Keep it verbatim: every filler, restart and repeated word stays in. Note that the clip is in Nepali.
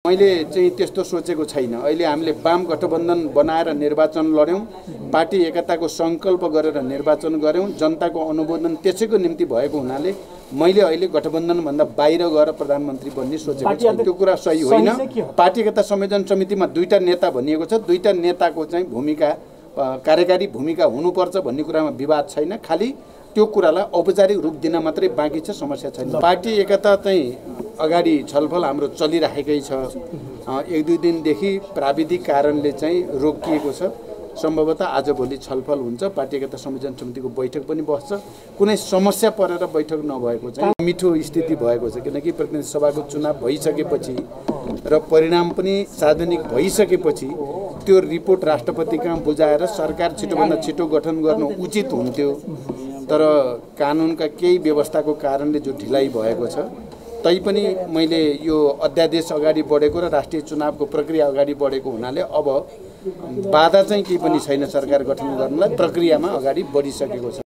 मैले चाहिँ त्यस्तो सोचेको छैन। अहिले हामीले वाम गठबन्धन बनाएर निर्वाचन लड्यौं, पार्टी एकताको संकल्प गरेर निर्वाचन गर्यौं, जनताको अनुमोदन त्यसैको निम्ति भएको हुनाले मैले अहिले गठबन्धन भन्दा बाहिर गएर प्रधानमन्त्री बन्ने सोचेको छु। त्यो कुरा सही होइन। पार्टी एकता संयोजन समितिमा दुईटा नेता भनिएको छ, दुईटा नेताको चाहिँ भूमिका कार्यकारी भूमिका हुनुपर्छ भन्ने कुरामा विवाद छैन। खाली त्यो कुरालाई औपचारिक रूप दिन मात्रै बाँकी छ, समस्या छैन। पार्टी एकता चाहिँ अगाडि छलफल हाम्रो चलिरहेकै छ। एक दुई दिनदेखि प्राविधिक कारणले चाहिँ रोकिएको छ। सम्भवतः आज भोलि छलफल हुन्छ, पार्टी एकता संयोजन समितिको बैठक पनि बस्छ। कुनै समस्या परेर बैठक नभएको चाहिँ मिठो स्थिति भएको छ, किनकि प्रतिनिधि सभाको चुनाव भइसकेपछि र परिणाम पनि सार्वजनिक भइसकेपछि त्यो रिपोर्ट राष्ट्रपति कहाँ बुझाएर सरकार छिटोभन्दा छिटो गठन गर्नु उचित हुन्थ्यो। तर कानुनका केही व्यवस्थाको कारणले जो ढिलाइ भएको छ, तैपनि मैले यो अध्यादेश अगाडि बढेको र राष्ट्रिय चुनावको प्रक्रिया अगाडि बढेको हुनाले अब बाधा चाहिँ केही पनि छैन सरकार गठन गर्नलाई, प्रक्रियामा अगाडि बढिसकेको छ।